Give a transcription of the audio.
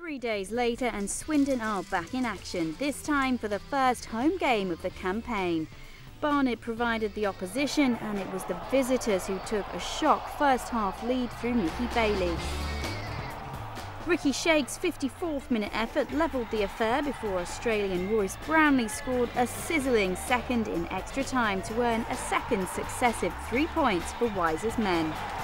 3 days later and Swindon are back in action, this time for the first home game of the campaign. Barnet provided the opposition and it was the visitors who took a shock first-half lead through Mickey Bailey. Ricky Shake's 54th minute effort levelled the affair before Australian Royce Brownlie scored a sizzling second in extra time to earn a second successive 3 points for Wise's men.